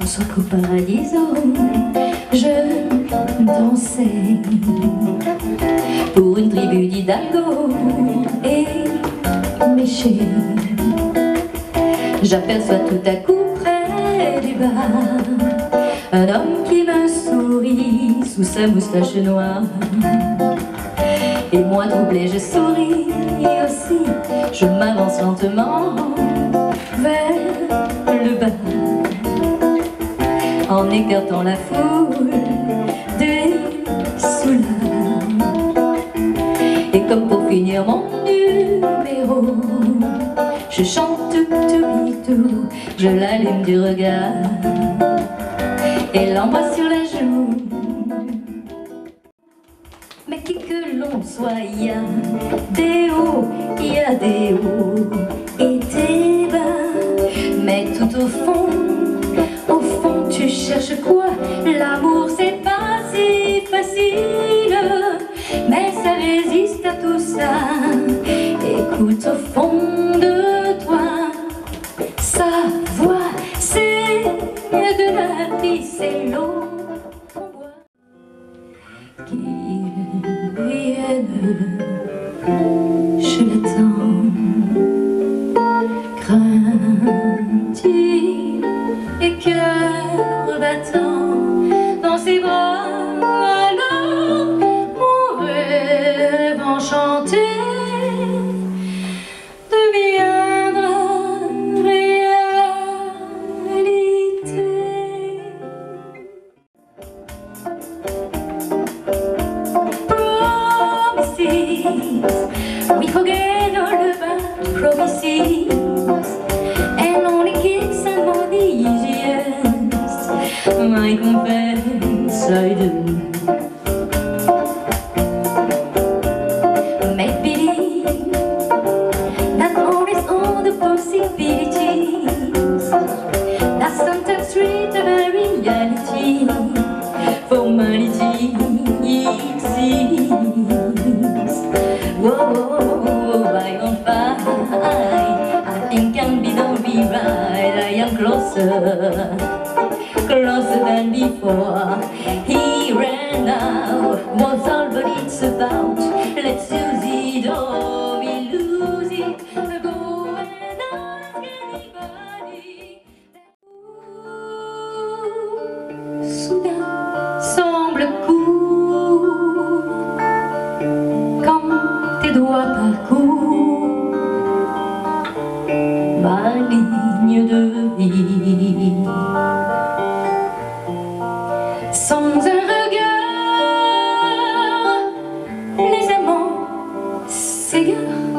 pensant qu'au paradiso je dansais pour une tribu d'Hidalgo et méchés. J'aperçois tout à coup près du bar un homme qui me sourit sous sa moustache noire. Et moi troublé je souris aussi, je m'avance lentement vers le bar en écartant la foule des soulards. Et comme pour finir mon numéro, je chante tout, je l'allume du regard et l'embrasse sur la joue. Mais qui que l'on soit, il y a des hauts, il y a des hauts et des bas. Mais tout au fond, tu cherches quoi? L'amour c'est pas si facile, mais ça résiste à tout ça. Écoute au fond de toi, sa voix c'est de la vie, c'est l'eau qu'on boit. Qu'il vienne, je l'attends, craintif et cœur battant dans ses bras. Alors mon rêve enchanté deviendra réalité. Promises, we forget all about promises, and only kiss and more easiest. I confess I do. Make believe that more is all the possibilities. That sometimes treat a reality. Formality it seems. Whoa, I don't find. I think I'm don't be right. I am closer, closer than before. Here and now, what's all but it's about. Let's use it or we lose it. Go and ask anybody. Soudain semble court quand tes doigts parcourent ma ligne de vie. Sans un regard, les amants s'égarent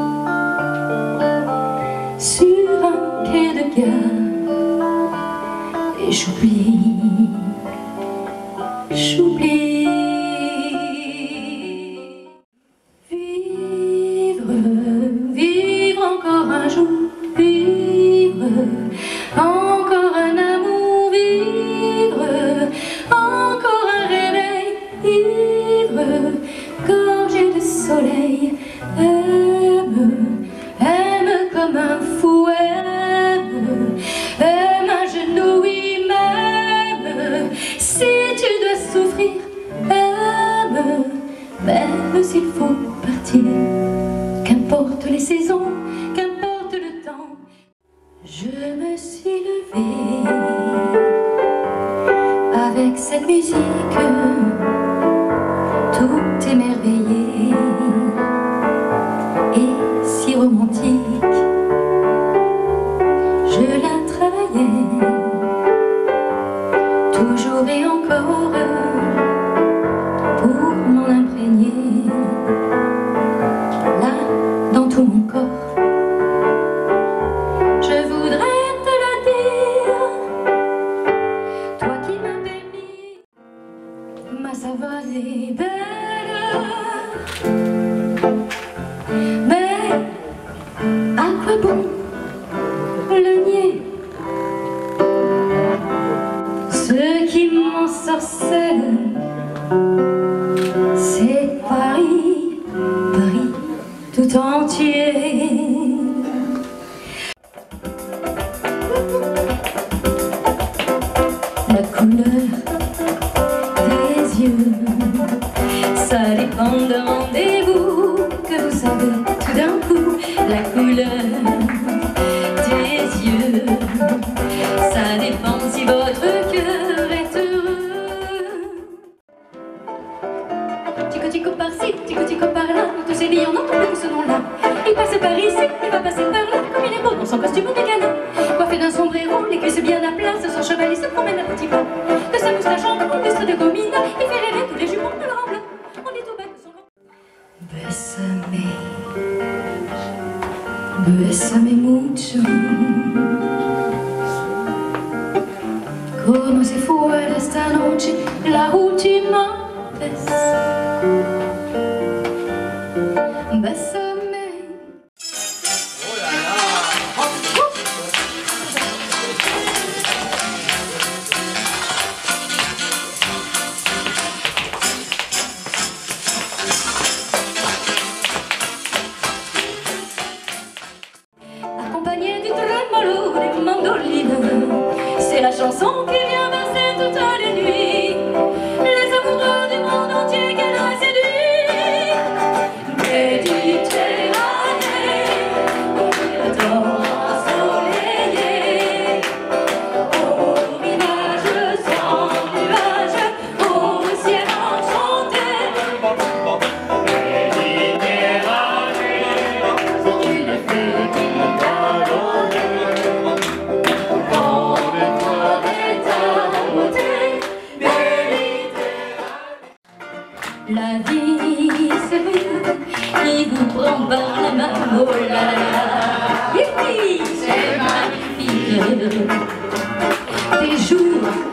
sur un quai de gare et j'oublie, j'oublie. Vivre, vivre encore un jour, vivre encore un amour, vivre encore un réveil, ivre, gorgé de soleil. Aime, aime comme un fou, aime, aime à genoux, oui, même si tu dois souffrir, aime, même s'il faut partir. Qu'importe les saisons, qu'importe le temps, je me suis levée avec cette musique, tout émerveillé et si romantique. Je la travaillais toujours et encore pour m'en imprégner là dans tout mon corps. Je voudrais te le dire, toi qui m'as permis. Ma savane est belle, mais à quoi bon le nier? Ce qui m'ensorcelle, c'est Paris, Paris tout entier. couleur des yeux. Ça dépend si votre cœur est heureux. Tico-tico par-ci, tico-tico par-là, nous tous éveillés, on n'entend plus ce nom-là. Il passe par ici, il va passer par là, comme il est beau dans son costume de gala. Coiffé d'un sombrero, les cuisses bien à plat, son cheval il se promène à petits pas. De sa moustache en bleu, lustre de gomina, il fait rêver tous les jupons de Laurent Blanc. On est au bas de son grand. Bésame mucho. Como si fuera esta noche la última vez. Bésame. Oh là là. Accompagné du tremolo des mandolines, c'est la chanson qui vient verser toutes les nuits les amoureux du monde entier qu'elle a séduit. Méditerranée, au temps ensoleillé, au rivage sans nuages, au ciel enchanté. Méditerranée, tu le fais qui la vie, c'est lui qui vous prend par la main, oh là là, youpi, c'est magnifique. Des jours